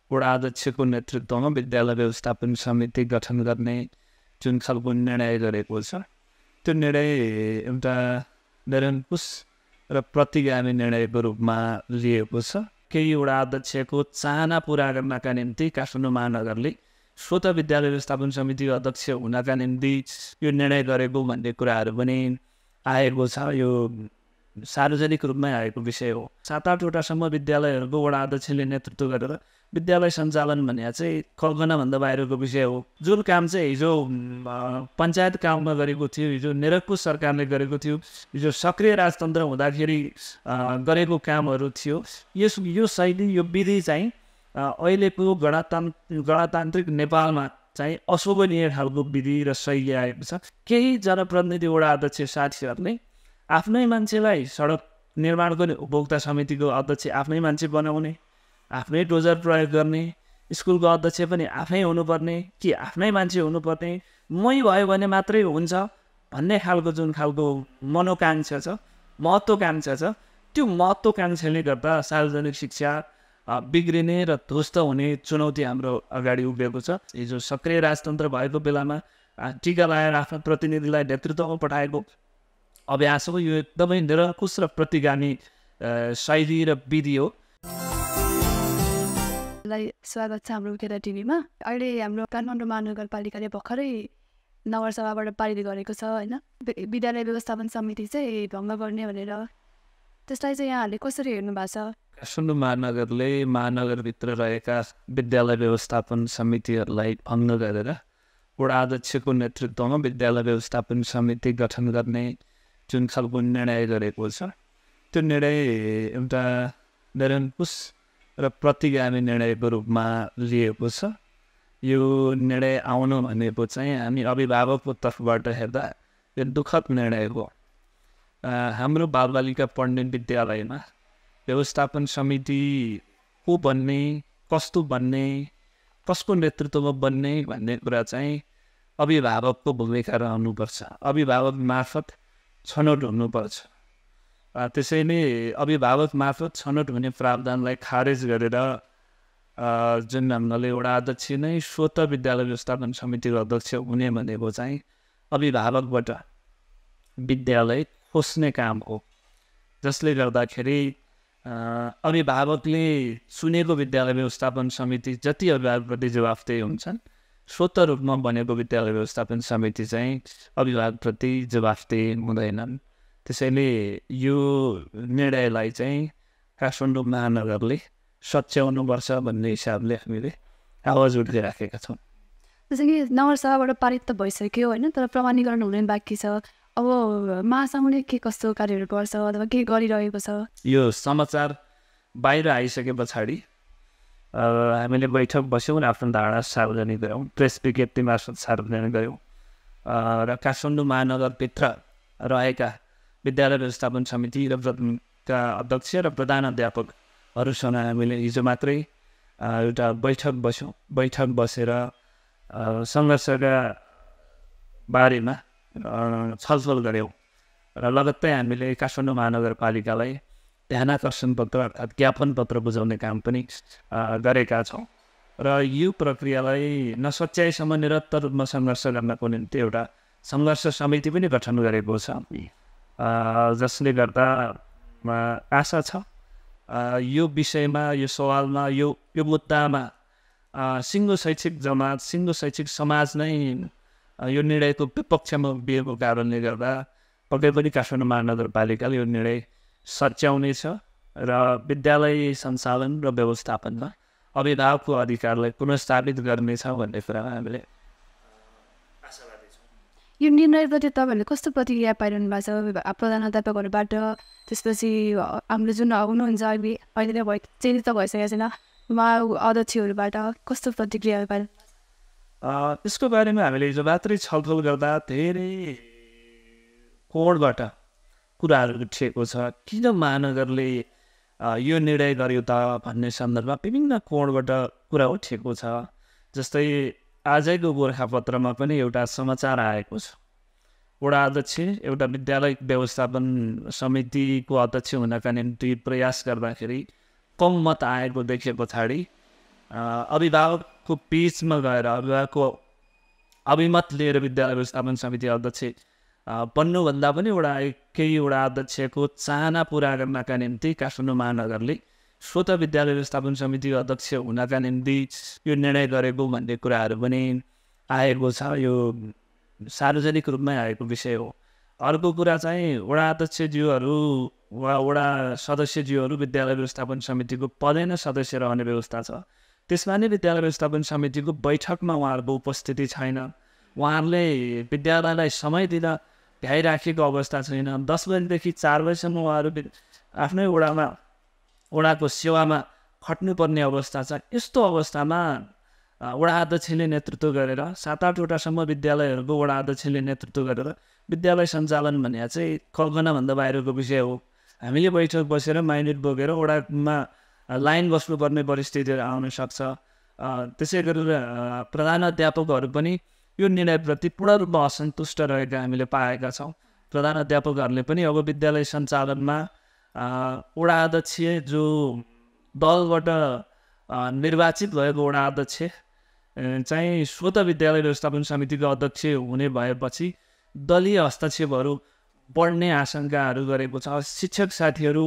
वडा अध्यक्षको नेतृत्वमा विद्यालय व्यवस्थापन समिति गठन गर्ने जुन खालको निर्णय गरेको छ त्यो निर्णय एउटा निरङ्कुश र प्रतिगामी निर्णयको रूपमा लिएको छ। केही वडा अध्यक्षको चाहना पुरा गर्नका निम्ति काठमाडौँ महानगरले स्वत विद्यालय व्यवस्थापन समितिको अध्यक्ष हुनका निम्ति यो निर्णय गरेको भन्ने कुराहरू पनि आएको छ। यो सार्वजनिक रूपमै आएको विषय हो। 7-8वटासम्म विद्यालयहरूको वडा अध्यक्षले नेतृत्व गरेर विद्यालय सञ्चालन भन्ने चाहिँ कल्पनाभन्दा बाहिरको विषय हो। जुन काम चाहिँ हिजो पञ्चायत काममा गरेको थियो, हिजो निरङ्कुश सरकारले गरेको थियो, हिजो सक्रिय राजतन्त्र हुँदाखेरि गरेको कामहरू थियो, यो शैली यो विधि चाहिँ अहिलेको गणतान्त्रिक नेपालमा चाहिँ अशोभनीय खालको विधि र शैली आएको छ। केही जनप्रतिनिधि वडा अध्यक्ष साथीहरूले आफ्नै मान्छेलाई सडक निर्माणको उपभोक्ता समितिको अध्यक्ष आफ्नै मान्छे बनाउने, आफ्नै डोजर प्रयोग गर्ने, स्कुलको अध्यक्ष पनि आफै हुनुपर्ने कि आफ्नै मान्छे हुनुपर्ने, मै भयो भने मात्रै हुन्छ भन्ने खालको जुन खालको मनोकांक्षा छ, महत्त्वकांक्षा छ, त्यो महत्त्वकांक्षाले गर्दा सार्वजनिक शिक्षा बिग्रिने र ध्वस्त हुने चुनौती हाम्रो अगाडि उभिएको छ। हिजो सक्रिय राजतन्त्र भएको बेलामा टिका लगाएर आफ्नो प्रतिनिधिलाई नेतृत्वमा पठाएको अभ्यास हो। यो एकदमै निरङ्कुश र प्रतिगामी शैली र विधि हो। स्वागत छ हाम्रो उकेरा टिभीमा। अहिले हाम्रो काठमाडौँ महानगरपालिकाले भर्खरै नगरसभाबाट पारित गरेको छ होइन, विद्यालय व्यवस्थापन समिति चाहिँ भङ्ग गर्ने भनेर। त्यसलाई चाहिँ यहाँहरूले कसरी हेर्नु भएको छ? काठमाडौँ महानगरले महानगरभित्र रहेका विद्यालय व्यवस्थापन समितिहरूलाई भङ्ग गरेर वडा अध्यक्षको नेतृत्वमा विद्यालय व्यवस्थापन समिति गठन गर्ने जुन खालको निर्णय गरेको छ त्यो निर्णय एउटा निरङ्कुश र प्रतिगामी निर्णयको रूपमा लिएको छ। यो निर्णय आउनु भनेको चाहिँ हामी अभिभावकको तर्फबाट हेर्दा यो दुःखद निर्णय हो। हाम्रो बालबालिका पढ्ने विद्यालयमा व्यवस्थापन समिति को बन्ने, कस्तो बन्ने, कसको नेतृत्वमा बन्ने भन्ने कुरा चाहिँ अभिभावकको भूमिका रहनुपर्छ। अभिभावक मार्फत छनौट हुनुपर्छ। त्यसैले अभिभावक मार्फत छनौट हुने प्रावधानलाई खारेज गरेर जुन हामीले वडा अध्यक्ष नै स्वत विद्यालय व्यवस्थापन समितिको अध्यक्ष हुने भनेको चाहिँ अभिभावकबाट विद्यालय खोज्ने काम हो, जसले गर्दाखेरि अभिभावकले चुनेको विद्यालय व्यवस्थापन समिति जति अभिभावकप्रति जवाफदेही हुन्छन्, स्वत रूपमा बनेको विद्यालय व्यवस्थापन समिति चाहिँ अभिभावकप्रति जवाफदेही हुँदैनन्। त्यसैले यो निर्णयलाई चाहिँ काठमाडौँ महानगरले सच्याउनुपर्छ भन्ने हिसाबले हामीले आवाज उठाइराखेका छौँ। जस्तै कि नगरसभाबाट पारित त भइसक्यो होइन, तर प्रमाणीकरण हुने बाँकी छ। अब महासङ्घले के कस्तो कार्यहरू गर्छ अथवा के गरिरहेको छ? यो समाचार बाहिर आइसके पछाडि हामीले बैठक बस्यौँ र आफ्नो धारणा सार्वजनिक गऱ्यौँ, प्रेस विज्ञप्ति मार्फत सार्वजनिक गऱ्यौँ र काठमाडौँ महानगरभित्र रहेका विद्यालय व्यवस्थापन समिति र का अध्यक्ष र प्रधान अध्यापकहरूसँग हामीले हिजो मात्रै एउटा बैठक बस्यौँ। बैठक बसेर सङ्घर्षका बारेमा छलफल गऱ्यौँ र लगत्तै हामीले काठमाडौँ महानगरपालिकालाई ध्यानाकर्षण पत्र अर्थात् ज्ञापन पत्र बुझाउने काम पनि गरेका छौँ र यो प्रक्रियालाई नसच्याइसम्म निरन्तर रूपमा सङ्घर्ष गर्नको निम्ति एउटा सङ्घर्ष समिति पनि गठन गरेको छ, जसले गर्दा आशा छ यो विषयमा, यो सवालमा, यो मुद्दामा सिङ्गो शैक्षिक जमात, सिङ्गो शैक्षिक समाज नै यो निर्णयको विपक्षमा उभिएको कारणले गर्दा पक्कै पनि काठमाडौँ महानगरपालिकाले यो निर्णय सच्याउनेछ र विद्यालय सञ्चालन र व्यवस्थापनमा अभिभावकको अधिकारलाई पुनर्स्थापित गर्नेछ भन्ने कुरामा हामीले आशावादी छौँ। यो निर्णयप्रति तपाईँहरूले कस्तो प्रतिक्रिया पाइरहनु भएको छ प्रधान अध्यापकहरूबाट? त्यसपछि हाम्रो जुन हुनुहुन्छ अहिले नै चेन्ज त भइसकेको छैन, उहाँ अध्यक्षहरूबाट कस्तो प्रतिक्रिया पाइरहनु? यसको बारेमा हामीले हिजो मात्रै छलफल गर्दा धेरै कोणबाट कुराहरू उठेको छ। किन महानगरले यो निर्णय गर्यो त भन्ने सन्दर्भमा विभिन्न कोणबाट कुरा उठेको छ। जस्तै आजैको गोर्खापत्रमा पनि एउटा समाचार आएको छ, वडा अध्यक्ष एउटा विद्यालय व्यवस्थापन समितिको अध्यक्ष हुनका निम्ति प्रयास गर्दाखेरि कम मत आएको देखे पछाडि अभिभावकको बिचमा गएर अभिभावकको अभिमत लिएर विद्यालय व्यवस्थापन समिति अध्यक्ष बन्नुभन्दा पनि केही वडा अध्यक्षको चाहना पुरा गर्नका निम्ति काठमाडौँ महानगरले स्वतः विद्यालय व्यवस्थापन समिति अध्यक्ष हुनका निम्ति यो निर्णय गरेको भन्ने कुराहरू पनि आएको छ। यो सार्वजनिक रूपमै आएको विषय हो। अर्को कुरा चाहिँ वडा अध्यक्षज्यूहरू वा वडा सदस्यज्यूहरू विद्यालय व्यवस्थापन समितिको पदैन सदस्य रहने व्यवस्था छ। त्यसमा नै विद्यालय व्यवस्थापन समितिको बैठकमा उहाँहरूको उपस्थिति छैन। उहाँहरूले विद्यालयलाई समय दिन भ्याइराखेको अवस्था छैन। 10 बजीदेखि 4 बजीसम्म उहाँहरू आफ्नै वडाको सेवामा खट्नुपर्ने अवस्था छ। यस्तो अवस्थामा वडा अध्यक्षले नेतृत्व गरेर 7-8 वटासम्म विद्यालयहरूको वडा अध्यक्षले नेतृत्व गरेर विद्यालय सञ्चालन भन्ने चाहिँ कल्पनाभन्दा बाहिरको विषय हो। हामीले बैठक बसेर माइनेट बोकेर वडामा लाइन बस्नुपर्ने परिस्थितिहरू आउन सक्छ। त्यसै गरेर प्रधान अध्यापकहरू पनि यो निर्णयप्रति पूर्ण रूपमा असन्तुष्ट रहेका हामीले पाएका छौँ। प्रधान अध्यापकहरूले पनि अब विद्यालय सञ्चालनमा वडा अध्यक्ष जो दलबाट निर्वाचित भएको वडा अध्यक्ष चाहिँ स्वतः विद्यालय व्यवस्थापन समितिको अध्यक्ष हुने भएपछि दलीय हस्तक्षेपहरू बढ्ने आशंकाहरू गरेको छ। शिक्षक साथीहरू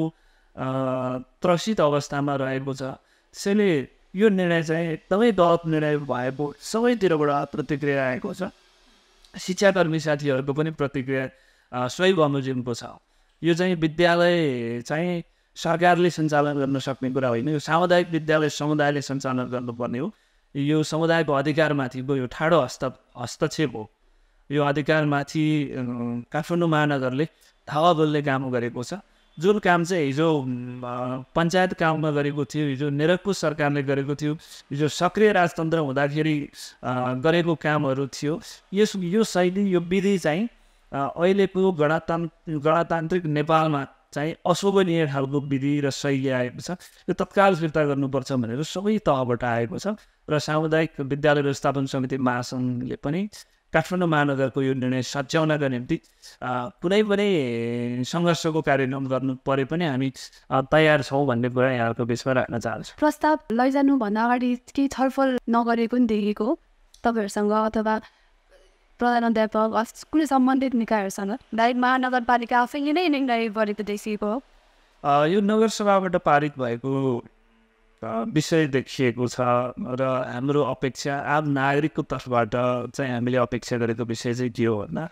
त्रसित अवस्थामा रहेको छ। त्यसैले यो निर्णय चाहिँ एकदमै गलत निर्णय भएको सबैतिरबाट प्रतिक्रिया आएको छ। शिक्षाकर्मी साथीहरूको पनि प्रतिक्रिया सही बमोजिमको छ। यो चाहिँ विद्यालय चाहिँ सरकारले सञ्चालन गर्न सक्ने कुरा होइन। यो सामुदायिक विद्यालय समुदायले सञ्चालन गर्नुपर्ने हो। यो समुदायको अधिकारमाथिको यो ठाडो हस्तक्षेप हो। यो अधिकारमाथि काठमाडौँ महानगरले हावा बोल्ने काम गरेको छ। जुन काम चाहिँ हिजो पञ्चायत काममा गरेको थियो, हिजो निरङ्कुश सरकारले गरेको थियो, हिजो सक्रिय राजतन्त्र हुँदाखेरि गरेको कामहरू थियो, यो शैली यो विधि चाहिँ अहिलेको गणतान्त्रिक नेपालमा चाहिँ अशोभनीय खालको विधि र शैली आएको छ। यो तत्काल फिर्ता गर्नुपर्छ भनेर सबै तहबाट आएको छ र सामुदायिक विद्यालय व्यवस्थापन समिति महासङ्घले पनि काठमाडौँ महानगरको यो निर्णय सच्याउनका निम्ति कुनै पनि सङ्घर्षको कार्यान्वयन गर्नु परे पनि हामी तयार छौँ भन्ने कुरा यहाँको बिचमा राख्न चाहन्छु। प्रस्ताव लैजानुभन्दा अगाडि केही छलफल नगरेको नि देखेको तपाईँहरूसँग अथवा प्रधान अध्यापक कुनै सम्बन्धित निकायहरूसँग डाइरेक्ट महानगरपालिका आफैले नै निर्णय गरेको देखिएको हो। यो नगरसभाबाट पारित भएको विषय देखिएको छ र हाम्रो अपेक्षा आम नागरिकको तर्फबाट चाहिँ हामीले अपेक्षा गरेको विषय चाहिँ के हो भन्दा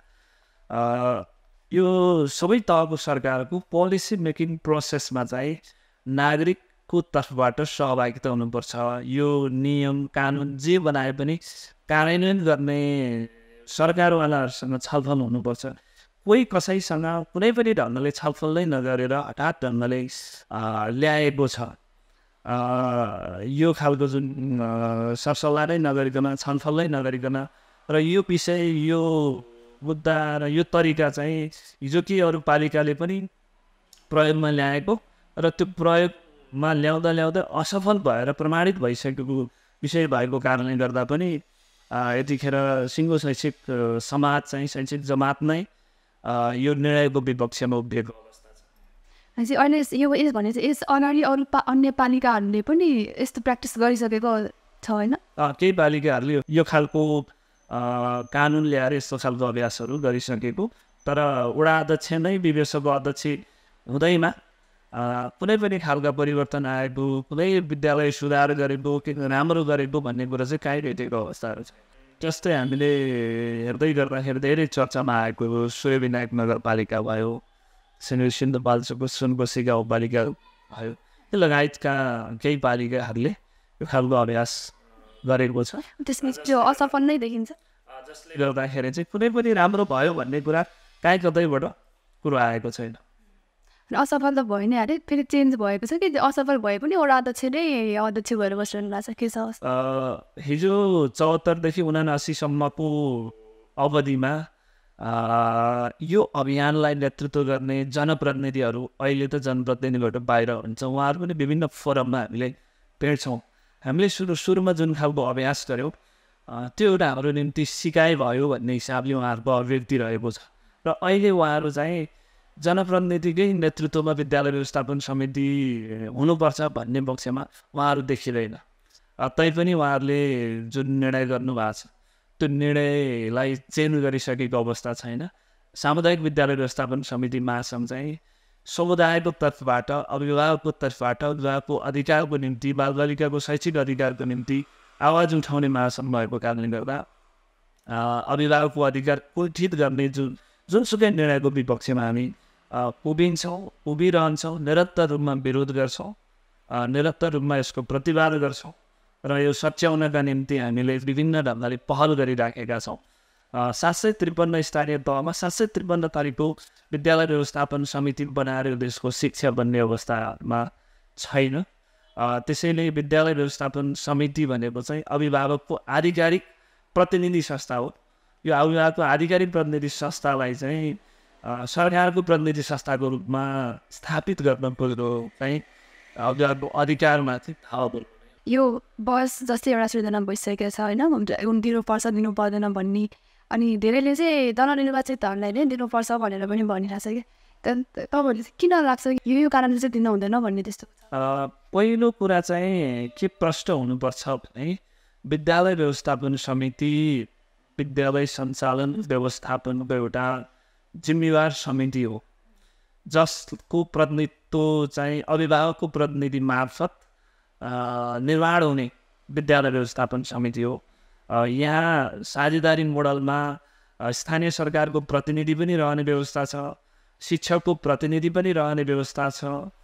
यो सबै तहको सरकारको पोलिसी मेकिङ प्रोसेसमा चाहिँ नागरिकको तर्फबाट सहभागिता हुनुपर्छ। यो नियम कानुन जे बनाए पनि कार्यान्वयन गर्ने सरकारवालाहरूसँग छलफल हुनुपर्छ। कोही कसैसँग कुनै पनि ढङ्गले छलफल नै नगरेर हठात ढङ्गले ल्याएको छ यो खालको जुन सरसल्लाह नै नगरिकन छलफल नै नगरिकन र यो विषय यो मुद्दा र यो तरिका चाहिँ हिजो के अरू पालिकाले पनि प्रयोगमा ल्याएको र त्यो प्रयोगमा ल्याउँदा असफल भएर प्रमाणित भइसकेको विषय भएको कारणले गर्दा पनि यतिखेर सिङ्गो शैक्षिक समाज चाहिँ शैक्षिक जमात नै यो निर्णयको विपक्षमा उभिएको अवस्था छ। अहिले यो भने चाहिँ यस अगाडि अरू अन्य पालिकाहरूले पनि यस्तो प्र्याक्टिस गरिसकेको छ होइन? केही पालिकाहरूले यो खालको कानुन ल्याएर यस्तो खालको अभ्यासहरू गरिसकेको, तर वडा अध्यक्ष नै विवेशको अध्यक्ष हुँदैमा कुनै पनि खालका परिवर्तन आएको, कुनै विद्यालय सुधार गरेको, के राम्रो गरेको भन्ने कुरा चाहिँ काहीँ भेटेको अवस्थाहरू छ। जस्तै हामीले हेर्दै गर्दाखेरि धेरै चर्चामा आएको सूर्यविनायक नगरपालिका भयो, सिन्धुपाल्चोकको सुनकोशी गाउँपालिका भयो, त्यो लगायतका केही पालिकाहरूले यो खालको अभ्यास गरेको छ। त्यसमा त्यो असफल नै देखिन्छ, जसले गर्दाखेरि चाहिँ कुनै पनि राम्रो भयो भन्ने कुरा काहीँ कतैबाट कुरो आएको छैन। असफल त भयो नै अरे, फेरि चेन्ज भएको छ कि असफल भए पनि वडा अध्यक्ष नै अध्यक्ष भएर बसिरहनु भएको छ के छ? हिजो 74 देखि 79 सम्मको अवधिमा यो अभियानलाई नेतृत्व गर्ने जनप्रतिनिधिहरू अहिले त जनप्रतिनिधिबाट बाहिर हुन्छ, उहाँहरू पनि विभिन्न फोरममा हामीले भेट्छौँ। हामीले सुरुमा जुन खालको अभ्यास गऱ्यौँ त्यो एउटा हाम्रो निम्ति सिकाइ भयो भन्ने हिसाबले उहाँहरूको अभिव्यक्ति रहेको छ र अहिले उहाँहरू चाहिँ जनप्रतिनिधिकै नेतृत्वमा विद्यालय व्यवस्थापन समिति हुनुपर्छ भन्ने पक्षमा उहाँहरू देखिँदैन। तैपनि उहाँहरूले जुन निर्णय गर्नुभएको छ त्यो निर्णयलाई चेन्ज गरिसकेको अवस्था छैन। सामुदायिक विद्यालय व्यवस्थापन समिति महासङ्घ चाहिँ समुदायको तर्फबाट, अभिभावकको तर्फबाट अभिभावकको अधिकारको निम्ति, बालबालिकाको शैक्षिक अधिकारको निम्ति आवाज उठाउने महासङ्घ भएको कारणले गर्दा अभिभावकको अधिकार कुण्ठित गर्ने जुनसुकै निर्णयको विपक्षमा हामी उभिन्छौँ, उभिरहन्छौँ, निरन्तर रूपमा विरोध गर्छौँ, निरन्तर रूपमा यसको प्रतिवाद गर्छौँ र यो सच्याउनका निम्ति हामीले विभिन्न ढङ्गले पहल गरिराखेका छौँ। 753 स्थानीय तहमा 753 तारिकको विद्यालय व्यवस्थापन समिति बनाएर देशको शिक्षा बन्ने अवस्थामा छैन। त्यसैले विद्यालय व्यवस्थापन समिति भनेको चाहिँ अभिभावकको आधिकारिक प्रतिनिधि संस्था हो। यो अभिभावकको आधिकारिक प्रतिनिधि संस्थालाई चाहिँ सरकारको प्रतिनिधि संस्थाको रूपमा स्थापित गर्न पर्यो चाहिँ अभिभावकको अधिकारमाथि थाहा। यो बस जस्तै एउटा सृजना भइसकेको छ होइन, दिनुपर्छ दिनु पर्दैन भन्ने, अनि धेरैले चाहिँ जननिर्वाचितहरूलाई नै दिनुपर्छ भनेर पनि भनिरहेको छ कि तपाईँहरूले चाहिँ किन लाग्छ यो कारणले चाहिँ दिनु हुँदैन भन्ने त्यस्तो? पहिलो कुरा चाहिँ के प्रश्न हुनुपर्छ भने विद्यालय व्यवस्थापन समिति विद्यालय सञ्चालन व्यवस्थापनको एउटा जिम्मेवार समिति हो जसको प्रतिनिधित्व चाहिँ अभिभावकको प्रतिनिधि मार्फत निर्माण हुने विद्यालय व्यवस्थापन समिति हो। यहाँ साझेदारी मोडलमा स्थानीय सरकारको प्रतिनिधि पनि रहने व्यवस्था छ, शिक्षकको प्रतिनिधि पनि रहने व्यवस्था छ,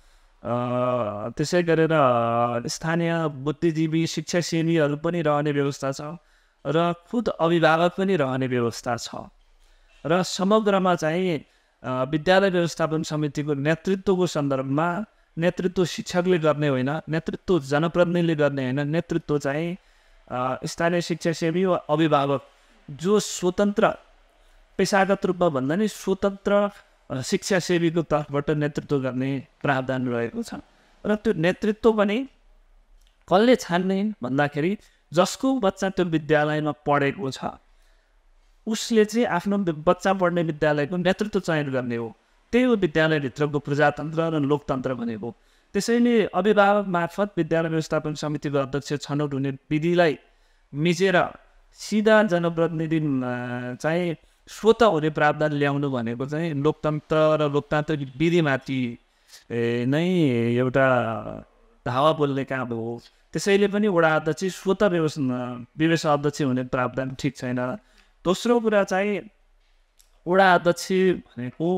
त्यसै गरेर स्थानीय बुद्धिजीवी शिक्षासेवीहरू पनि रहने व्यवस्था छ र खुद अभिभावक पनि रहने व्यवस्था छ। र समग्रमा चाहिँ विद्यालय व्यवस्थापन समितिको नेतृत्वको सन्दर्भमा नेतृत्व शिक्षकले गर्ने होइन, नेतृत्व जनप्रतिनिधिले गर्ने होइन, नेतृत्व चाहिँ स्थानीय शिक्षासेवी वा अभिभावक जो स्वतन्त्र पेसागत रूपमा भन्दा नि स्वतन्त्र शिक्षासेवीको तर्फबाट नेतृत्व गर्ने प्रावधान रहेको छ। र त्यो नेतृत्व पनि कसले छान्ने भन्दाखेरि जसको बच्चा त्यो विद्यालयमा पढेको छ उसले चाहिँ आफ्नो बच्चा पढ्ने विद्यालयको नेतृत्व चयन गर्ने हो। त्यही हो विद्यालयभित्रको प्रजातन्त्र र लोकतन्त्र भनेको। त्यसैले अभिभावक मार्फत विद्यालय व्यवस्थापन समितिको अध्यक्ष छनौट हुने विधिलाई मिचेर सिधा जनप्रतिनिधि चाहिँ स्वत हुने प्रावधान ल्याउनु भनेको चाहिँ लोकतन्त्र र लोकतान्त्रिक विधिमाथि नै एउटा धावा बोल्ने काम हो। त्यसैले पनि वडा अध्यक्ष स्वत विवेश अध्यक्ष हुने प्रावधान ठिक छैन। दोस्रो कुरा चाहिँ वडा अध्यक्ष भनेको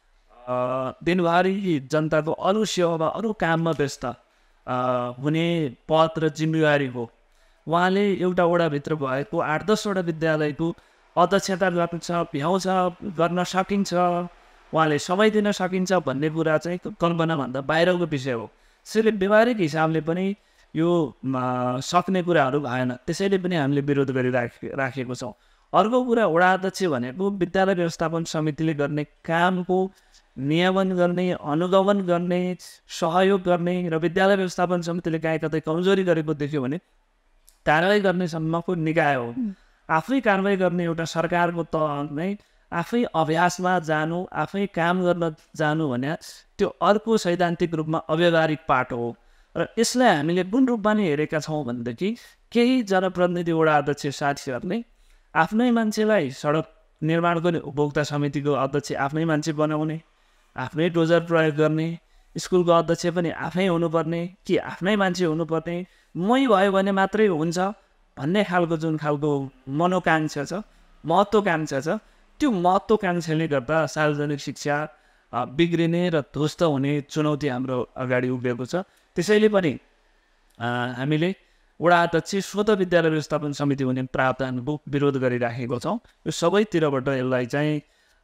दिनभरि जनताको अरू सेवामा अरू काममा व्यस्त हुने पद र जिम्मेवारी हो। उहाँले एउटा वडाभित्र भएको 8-10वटा विद्यालयको अध्यक्षता गर्छ, भ्याउँछ, गर्न सकिन्छ, उहाँले समय दिन सकिन्छ भन्ने कुरा चाहिँ कल्पनाभन्दा बाहिरको विषय हो। त्यसैले व्यवहारिक हिसाबले पनि यो सक्ने कुराहरू भएन। त्यसैले पनि हामीले विरोध गरिराखेको छौँ। अर्को कुरा वडा अध्यक्ष भनेको विद्यालय व्यवस्थापन समितिले गर्ने कामको नियमन गर्ने, अनुगमन गर्ने, सहयोग गर्ने र विद्यालय व्यवस्थापन समितिले काहीँ कतै कमजोरी गरेको देख्यो भने कारवाही गर्ने सम्मको निकाय हो। आफै कारवाही गर्ने एउटा सरकारको तह नै आफै अभ्यासमा जानु, आफै काम गर्न जानु भने त्यो अर्को सैद्धान्तिक रूपमा अव्यवहारिक पाटो हो। र यसलाई हामीले कुन रूपमा नै हेरेका छौँ भनेदेखि केही जनप्रतिनिधि वडा अध्यक्ष साथीहरूले आफ्नै मान्छेलाई सडक निर्माण गर्ने उपभोक्ता समितिको अध्यक्ष आफ्नै मान्छे बनाउने, आफ्नै डोजर प्रयोग गर्ने, स्कुलको अध्यक्ष पनि आफै हुनुपर्ने कि आफ्नै मान्छे हुनुपर्ने, मै भयो भने मात्रै हुन्छ भन्ने खालको जुन खालको मनोकाङ्क्षा छ, महत्त्वकाङ्क्षा छ, त्यो महत्त्वकाङ्क्षाले गर्दा सार्वजनिक शिक्षा बिग्रिने र ध्वस्त हुने चुनौती हाम्रो अगाडि उभिएको छ। त्यसैले पनि हामीले वडा अध्यक्ष स्वत विद्यालय व्यवस्थापन समिति हुने प्रावधानको विरोध गरिराखेको छौँ। यो सबैतिरबाट यसलाई चाहिँ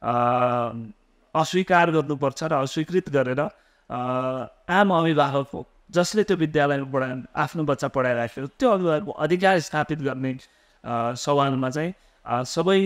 अस्वीकार गर्नुपर्छ र अस्वीकृत गरेर आम अभिभावक हो जसले त्यो विद्यालयमा आफ्नो बच्चा पढाइराखेको त्यो अभिभावकको अधिकार स्थापित गर्ने सवालमा चाहिँ सबै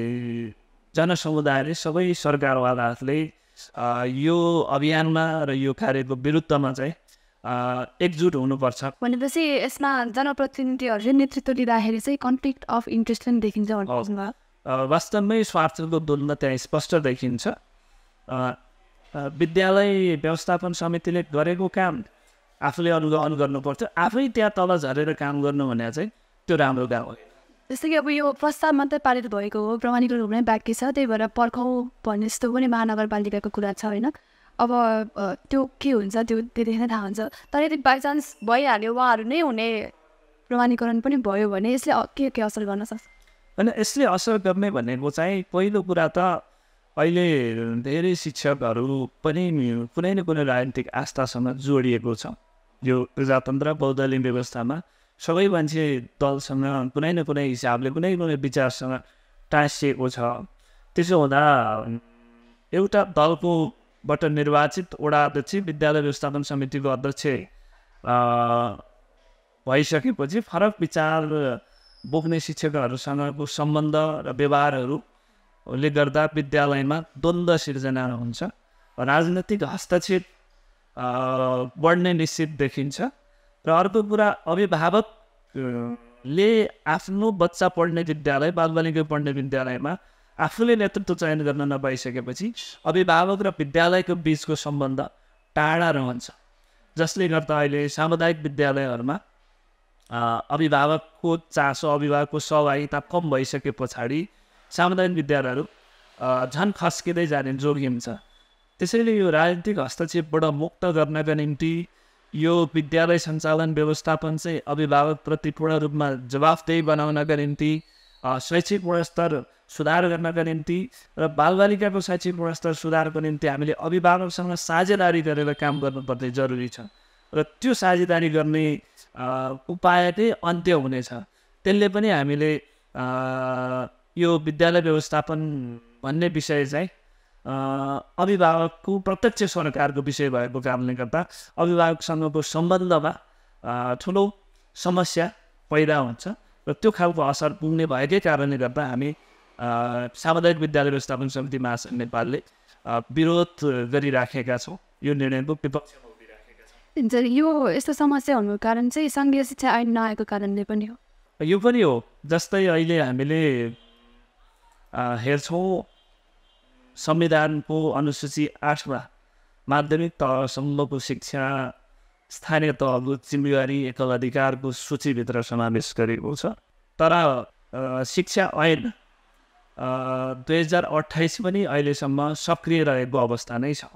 जनसमुदायले, सबै सरकारवालाहरूले यो अभियानमा र यो कार्यको विरुद्धमा चाहिँ एकजुट हुनुपर्छ। भनेपछि यसमा जनप्रतिनिधिहरूले नेतृत्व लिँदाखेरि चाहिँ कन्फ्लिक्ट अफ इन्ट्रेस्ट पनि देखिन्छ भन्नुहुन्छ? वास्तवमै स्वार्थको तुलना त्यहाँ स्पष्ट देखिन्छ। विद्यालय व्यवस्थापन समितिले गरेको काम आफूले अनुगमन गर्नुपर्थ्यो। आफै त्यहाँ तल झरेर काम गर्नु भने चाहिँ त्यो राम्रो काम हो। जस्तै कि अब यो प्रस्ताव मात्रै पारित भएको हो, प्रमाणीकरण हुनै बाँकी छ, त्यही भएर पर्खाउँ भन्ने जस्तो पनि महानगरपालिकाको कुरा छ होइन। अब त्यो के हुन्छ त्यो त्यति नै थाहा हुन्छ। तर यदि बाइचान्स भइहाल्यो, उहाँहरू नै हुने प्रमाणीकरण पनि भयो भने यसले के असर गर्न सक्छ? होइन, यसले असर गर्ने भनेको चाहिँ पहिलो कुरा त अहिले धेरै शिक्षकहरू पनि कुनै न कुनै राजनीतिक आस्थासँग जोडिएको छ। यो प्रजातन्त्र बहुदलीय व्यवस्थामा सबै मान्छे दलसँग कुनै न कुनै हिसाबले कुनै कुनै विचारसँग टाँसिएको छ। त्यसो हुँदा एउटा दलकोबाट निर्वाचित वडा अध्यक्ष, विद्यालय व्यवस्थापन समितिको अध्यक्ष भइसकेपछि फरक विचार बोक्ने शिक्षकहरूसँगको सम्बन्ध र व्यवहारहरूले गर्दा विद्यालयमा द्वन्द्व सिर्जना हुन्छ, राजनैतिक हस्तक्षेप बढ्ने निश्चित देखिन्छ। र अर्को कुरा, अभिभावकले आफ्नो बच्चा पढ्ने विद्यालय, बालबालिका पढ्ने विद्यालयमा आफूले नेतृत्व चयन गर्न नपाइसकेपछि अभिभावक र विद्यालयको बिचको सम्बन्ध टाढा रहन्छ, जसले गर्दा अहिले सामुदायिक विद्यालयहरूमा अभिभावकको चासो, अभिभावकको सहभागिता कम भइसके पछाडि सामुदायिक विद्यालयहरू झन् खस्किँदै जाने जोखिम छ। त्यसैले यो राजनीतिक हस्तक्षेपबाट मुक्त गर्नका निम्ति यो विद्यालय सञ्चालन व्यवस्थापन चाहिँ अभिभावकप्रति पूर्ण रूपमा जवाफदेही बनाउनका निम्ति, शैक्षिक गुणस्तर सुधार गर्नका निम्ति र बालबालिकाको शैक्षिक गुणस्तर सुधारको निम्ति हामीले अभिभावकसँग साझेदारी गरेर काम गर्नुपर्ने जरुरी छ। र त्यो साझेदारी गर्ने उपाय चाहिँ अन्त्य हुनेछ। त्यसले पनि हामीले यो विद्यालय व्यवस्थापन भन्ने विषय चाहिँ अभिभावकको प्रत्यक्ष सरकारको विषय भएको कारणले गर्दा अभिभावकसँगको सम्बन्धमा ठुलो समस्या पैदा हुन्छ र त्यो खालको असर पुग्ने भएकै कारणले गर्दा हामी सामुदायिक विद्यालय व्यवस्थापन समिति महासङ्घ नेपालले विरोध गरिराखेका छौँ। यो निर्णयको विपक्षमा उभिराखेका छौँ। यो यस्तो समस्या हुनुको कारण चाहिँ सङ्घीय शिक्षा ऐन नआएको कारणले पनि हो। यो पनि हो। जस्तै अहिले हामीले हेर्छौँ, संविधानको अनुसूची 8मा माध्यमिक तहसम्मको शिक्षा स्थानीय तहको जिम्मेवारी एकल अधिकारको सूचीभित्र समावेश गरेको छ। तर शिक्षा ऐन 2028 पनि अहिलेसम्म सक्रिय रहेको अवस्था नै छ।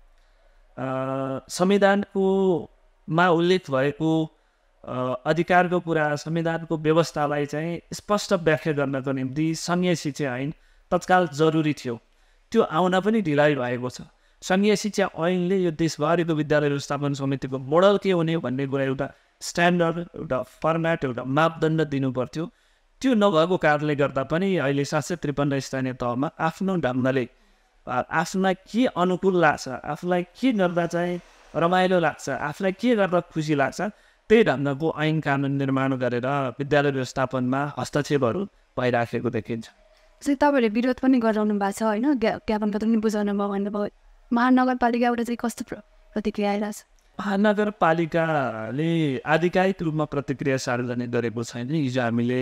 संविधानकोमा उल्लेख भएको अधिकारको कुरा, संविधानको व्यवस्थालाई चाहिँ स्पष्ट व्याख्या गर्नको निम्ति सङ्घीय शिक्षा ऐन तत्काल जरुरी थियो। त्यो आउन पनि ढिलाइ भएको छ। सङ्घीय शिक्षा ऐनले यो देशभरिको विद्यालय व्यवस्थापन समितिको मोडल के हुने भन्ने कुरा, एउटा स्ट्यान्डर्ड, एउटा फर्मेट, एउटा मापदण्ड दिनुपर्थ्यो। त्यो नभएको कारणले गर्दा पनि अहिले 753 स्थानीय तहमा आफ्नो ढङ्गले आफूलाई के अनुकूल लाग्छ, आफूलाई के गर्दा चाहिँ रमाइलो लाग्छ, आफूलाई के गर्दा खुसी लाग्छ, त्यही ढङ्गको ऐन कानुन निर्माण गरेर विद्यालय व्यवस्थापनमा हस्तक्षेपहरू भइराखेको देखिन्छ। तपाईँहरूले विरोध पनि गराउनु भएको छ होइन, ज्ञापन पत्र पनि बुझाउनु भयो भन्नुभयो। महानगरपालिकाबाट चाहिँ कस्तो प्रतिक्रिया आइरहेछ? महानगरपालिकाले आधिकारिक रूपमा प्रतिक्रिया सार्वजनिक गरेको छैन। हिजो हामीले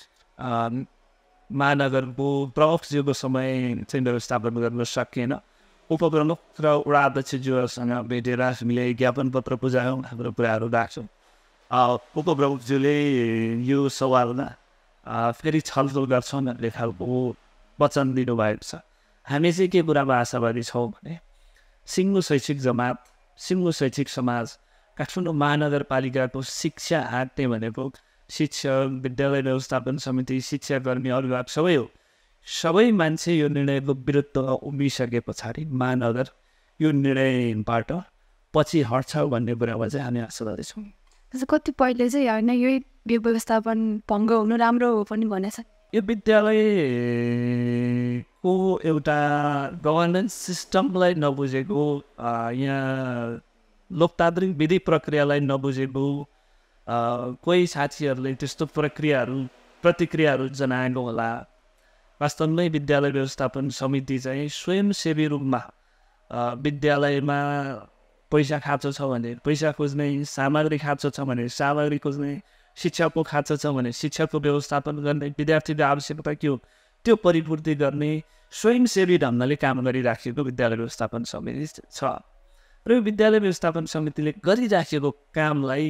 महानगरको प्रमुखज्यूको समय चाहिँ व्यवस्थापन गर्न सकिएन। उपप्रमुख र वडा अध्यक्षज्यूसँग भेटेर हामीले ज्ञापन पत्र बुझायौँ, हाम्रो कुराहरू राख्छौँ। उपप्रमुखज्यूले यो सवालमा फेरि छलफल गर्छौँ भन्ने खालको वचन दिनुभएको छ। हामी चाहिँ के कुरामा आशावादी छौँ भने सिङ्गो शैक्षिक जमात, सिङ्गो शैक्षिक समाज, काठमाडौँ महानगरपालिकाको शिक्षा हाँक्ने भनेको शिक्षक, विद्यालय व्यवस्थापन समिति, शिक्षाकर्मी, अभिभावक सबै हो। सबै मान्छे यो निर्णयको विरुद्धमा उभिसके पछाडि महानगर यो निर्णयबाट पछि हट्छ भन्ने कुरामा चाहिँ हामी आशावादी छौँ। कतिपयले चाहिँ होइन यही व्यवस्थापन भङ्ग हुनु राम्रो हो पनि भनेछ। यो विद्यालयको एउटा गभर्नेन्स सिस्टमलाई नबुझेको, यहाँ लोकतान्त्रिक विधि प्रक्रियालाई नबुझेको कोही साथीहरूले त्यस्तो प्रतिक्रियाहरू जनाएको होला। वास्तवमै विद्यालय व्यवस्थापन समिति चाहिँ स्वयंसेवी रूपमा विद्यालयमा पैसा खाँचो छ भने पैसा खोज्ने, सामग्री खाँचो छ भने सामग्री खोज्ने, शिक्षकको खाँचो छ भने शिक्षकको व्यवस्थापन गर्ने, विद्यार्थीको आवश्यकता के हो त्यो परिपूर्ति गर्ने स्वयंसेवी ढङ्गले काम गरिराखेको विद्यालय व्यवस्थापन समिति छ। र यो विद्यालय व्यवस्थापन समितिले गरिराखेको कामलाई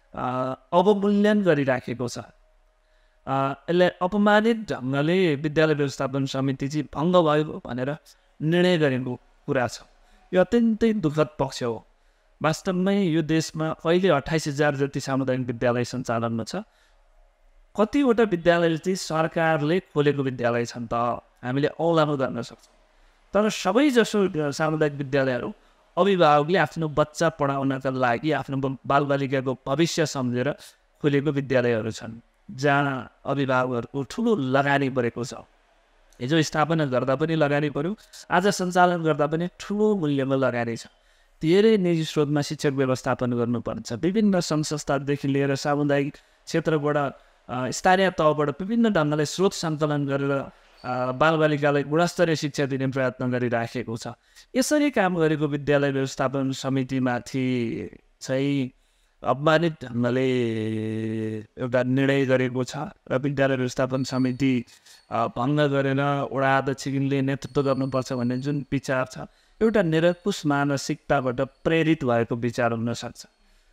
अवमूल्यन गरिराखेको छ। यसलाई अपमानित ढङ्गले विद्यालय व्यवस्थापन समिति चाहिँ भङ्ग भयो भनेर निर्णय गरेको कुरा छ। यो अत्यन्तै दुःखद पक्ष हो। वास्तवमै यो देशमा अहिले 28,000 जति सामुदायिक विद्यालय सञ्चालनमा छ। कतिवटा विद्यालय चाहिँ सरकारले खोलेको विद्यालय छन् त हामीले औलानो गर्न सक्छौँ, तर सबैजसो सामुदायिक विद्यालयहरू अभिभावकले आफ्नो बच्चा पढाउनका लागि आफ्नो बालबालिकाको भविष्य सम्झेर खोलेको विद्यालयहरू छन्, जहाँ अभिभावकहरूको ठुलो लगानी परेको छ। हिजो स्थापना गर्दा पनि लगानी पर्यो, आज सञ्चालन गर्दा पनि ठुलो मूल्यमा लगानी छ। धेरै निजी स्रोतमा शिक्षक व्यवस्थापन गर्नुपर्छ। विभिन्न सङ्घ संस्थादेखि लिएर सामुदायिक क्षेत्रबाट स्थानीय तहबाट विभिन्न ढङ्गले स्रोत सङ्कलन गरेर बालबालिकालाई गुणस्तरीय शिक्षा दिने प्रयत्न गरिराखेको छ। यसरी काम गरेको विद्यालय व्यवस्थापन समितिमाथि चाहिँ अपमानित ढङ्गले एउटा निर्णय गरेको छ र विद्यालय व्यवस्थापन समिति भङ्ग गरेर वडा अध्यक्षले नेतृत्व गर्नुपर्छ भन्ने जुन विचार छ, एउटा निरङ्कुश मानसिकताबाट प्रेरित भएको विचार हुनसक्छ।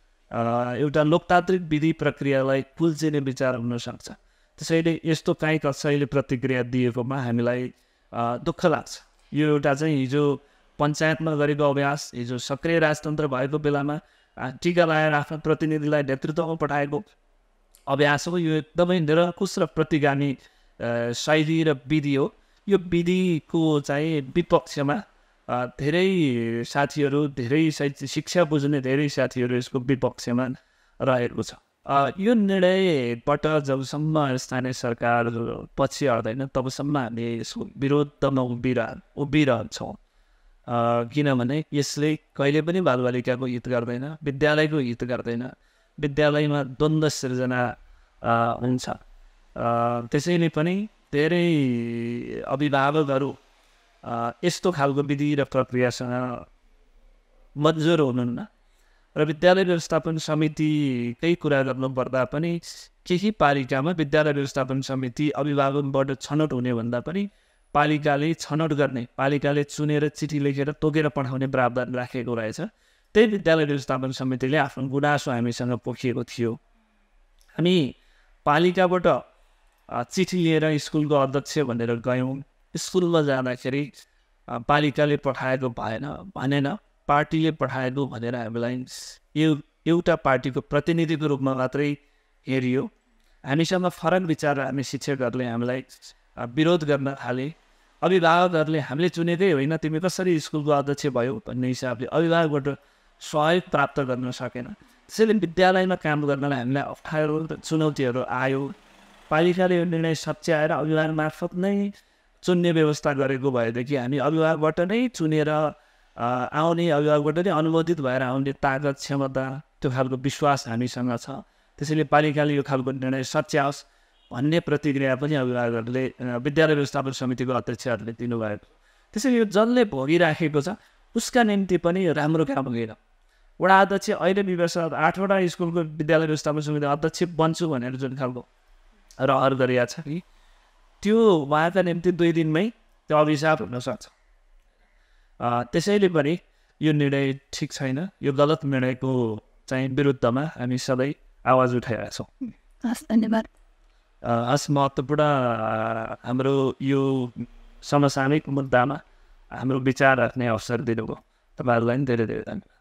एउटा लोकतान्त्रिक विधि प्रक्रियालाई कुल्चिने विचार हुनसक्छ। त्यसैले यस्तो काहीँ कसैले प्रतिक्रिया दिएकोमा हामीलाई दुःख लाग्छ। यो एउटा चाहिँ हिजो पञ्चायतमा गरेको अभ्यास, हिजो सक्रिय राजतन्त्र भएको बेलामा टिका लगाएर आफ्नो प्रतिनिधिलाई नेतृत्वमा पठाएको अभ्यास हो। यो एकदमै निरङ्कुश र प्रतिगामी शैली र विधि हो। यो विधिको चाहिँ विपक्षमा धेरै साथीहरू, धेरै शिक्षा बुझ्ने धेरै साथीहरू यसको विपक्षमा रहेको छ। यो निर्णयबाट जबसम्म स्थानीय सरकार पछि हट्दैन तबसम्म हामी यसको विरोधमा उभिरहन्छौँ। किनभने यसले कहिले पनि बालबालिकाको हित गर्दैन, विद्यालयको हित गर्दैन। विद्यालयमा द्वन्द्व सिर्जना हुन्छ। त्यसैले पनि धेरै अभिभावकहरू यस्तो खालको विधि र प्रक्रियासँग मन्जुर हुनुहुन्न र विद्यालय व्यवस्थापन समितिकै कुरा गर्नुपर्दा पनि केही पालिकामा विद्यालय व्यवस्थापन समिति अभिभावकबाट छनौट हुने भन्दा पनि पालिकाले छनौट गर्ने, पालिकाले चुनेर चिठी लेखेर तोकेर पठाउने प्रावधान राखेको रहेछ। त्यही विद्यालय व्यवस्थापन समितिले आफ्नो गुनासो हामीसँग पोखिएको थियो। हामी पालिकाबाट चिठी लिएर स्कुलको अध्यक्ष भनेर गयौँ। स्कुलमा जाँदाखेरि पालिकाले पठाएको भनेन, पार्टीले पठाएको भनेर हामीलाई एउटा पार्टीको प्रतिनिधिको रूपमा मात्रै हेरियो। हामीसँग फरक विचार हामी शिक्षकहरूले हामीलाई विरोध गर्न थाले। अभिभावकहरूले हामीले चुनेकै होइन, तिमी कसरी स्कुलको अध्यक्ष भयो भन्ने हिसाबले अभिभावकबाट सहयोग प्राप्त गर्न सकेन। त्यसैले विद्यालयमा काम गर्नलाई हामीलाई अप्ठ्यारो र चुनौतीहरू आयो। पालिकाले यो निर्णय सच्याएर अभिभावक मार्फत नै चुन्ने व्यवस्था गरेको भएदेखि हामी अभिभावकबाट नै चुनेर आउने, अभिभावकबाट नै अनुमोदित भएर आउने ताकत, क्षमता, त्यो खालको विश्वास हामीसँग छ। त्यसैले पालिकाले यो खालको निर्णय सच्याओस् भन्ने प्रतिक्रिया पनि अभिभावकहरूले विद्यालय व्यवस्थापन समितिको अध्यक्षहरूले दिनुभएको। त्यसैले यो जसले भोगिराखेको छ उसका निम्ति पनि राम्रो काम होइन। वडा अध्यक्ष अहिले विवर्ष 8वटा स्कुलको विद्यालय व्यवस्थापन समिति अध्यक्ष बन्छु भनेर जुन खालको रहर गरिएको छ कि त्यो उहाँका निम्ति 2 दिनमै त्यो अभिशाप हुनसक्छ। त्यसैले पनि यो निर्णय ठिक छैन। यो गलत निर्णयको चाहिँ विरुद्धमा हामी सधैँ आवाज उठाइरहेका छौँ। हस्, धन्यवाद। महत्त्वपूर्ण हाम्रो यो समसामयिक मुद्दामा हाम्रो विचार राख्ने अवसर दिनुभयो। तपाईँहरूलाई धेरै धेरै धन्यवाद।